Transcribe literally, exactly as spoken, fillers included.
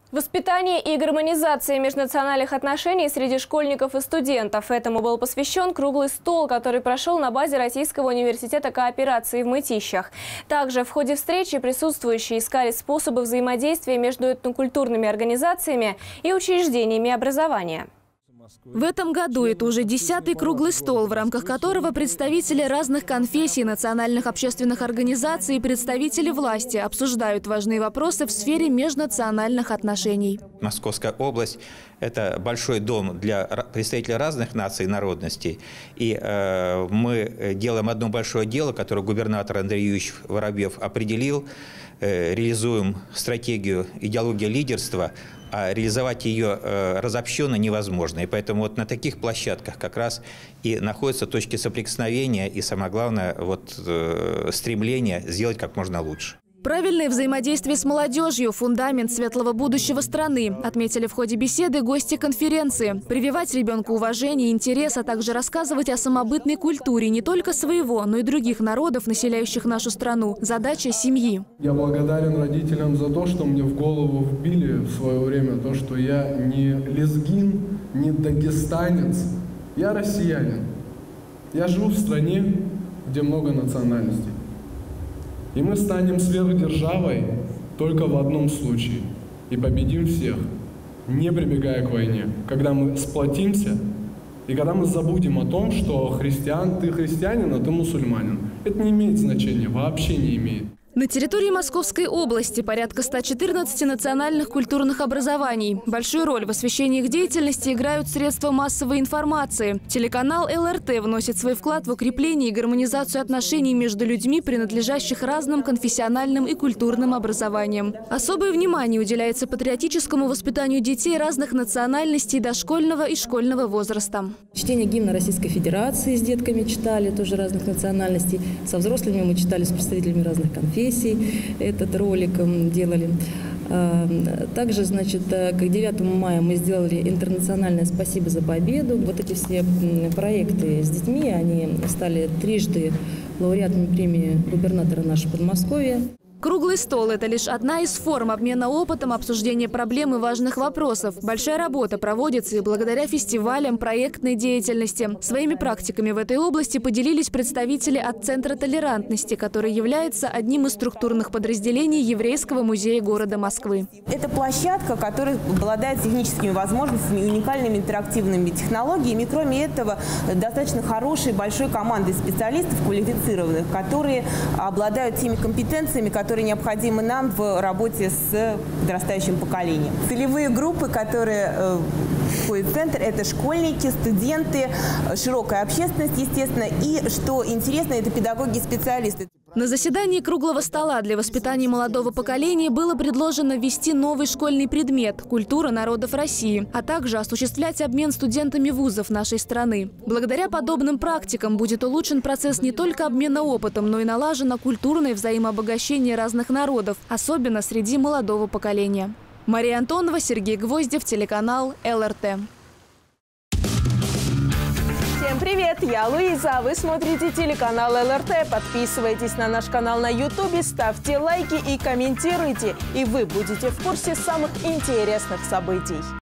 Воспитание и гармонизация межнациональных отношений среди школьников и студентов. Этому был посвящен круглый стол, который прошел на базе Российского университета кооперации в Мытищах. Также в ходе встречи присутствующие искали способы взаимодействия между этнокультурными организациями и учреждениями образования. В этом году это уже десятый круглый стол, в рамках которого представители разных конфессий, национальных общественных организаций и представители власти обсуждают важные вопросы в сфере межнациональных отношений. Московская область – это большой дом для представителей разных наций и народностей. И э, мы делаем одно большое дело, которое губернатор Андрей Юрьевич Воробьев определил. Э, реализуем стратегию идеологии лидерства, а реализовать ее э, разобщенно невозможно. И поэтому вот на таких площадках как раз и находятся точки соприкосновения и, самое главное, вот, э, стремление сделать как можно лучше. Правильное взаимодействие с молодежью – фундамент светлого будущего страны, отметили в ходе беседы гости конференции. Прививать ребенку уважение и интерес, а также рассказывать о самобытной культуре не только своего, но и других народов, населяющих нашу страну – задача семьи. Я благодарен родителям за то, что мне в голову вбили в свое время то, что я не лезгин, не дагестанец, я россиянин. Я живу в стране, где много национальностей. И мы станем сверхдержавой только в одном случае. И победим всех, не прибегая к войне. Когда мы сплотимся, и когда мы забудем о том, что христиан, ты христианин, а ты мусульманин. Это не имеет значения, вообще не имеет. На территории Московской области порядка ста четырнадцати национальных культурных образований. Большую роль в освещении их деятельности играют средства массовой информации. Телеканал эл эр тэ вносит свой вклад в укрепление и гармонизацию отношений между людьми, принадлежащих разным конфессиональным и культурным образованиям. Особое внимание уделяется патриотическому воспитанию детей разных национальностей дошкольного и школьного возраста. Чтение гимна Российской Федерации с детками читали, тоже разных национальностей. Со взрослыми мы читали с представителями разных конфессий. Этот ролик делали. Также, значит, к девятому мая мы сделали интернациональное «Спасибо за победу». Вот эти все проекты с детьми, они стали трижды лауреатами премии губернатора нашего Подмосковья. Круглый стол – это лишь одна из форм обмена опытом, обсуждения проблем и важных вопросов. Большая работа проводится и благодаря фестивалям проектной деятельности. Своими практиками в этой области поделились представители от Центра толерантности, который является одним из структурных подразделений Еврейского музея города Москвы. Это площадка, которая обладает техническими возможностями и уникальными интерактивными технологиями. Кроме этого, достаточно хорошей большой командой специалистов квалифицированных, которые обладают теми компетенциями, которые которые необходимы нам в работе с подрастающим поколением. Целевые группы, которые э, входят в центр, это школьники, студенты, широкая общественность, естественно, и, что интересно, это педагоги и специалисты. На заседании круглого стола для воспитания молодого поколения было предложено ввести новый школьный предмет – культура народов России, а также осуществлять обмен студентами вузов нашей страны. Благодаря подобным практикам будет улучшен процесс не только обмена опытом, но и налажено культурное взаимообогащение разных народов, особенно среди молодого поколения. Мария Антонова, Сергей Гвоздев, телеканал эл эр тэ. Всем привет, я Луиза, а вы смотрите телеканал эл эр тэ. Подписывайтесь на наш канал на ютубе, ставьте лайки и комментируйте. И вы будете в курсе самых интересных событий.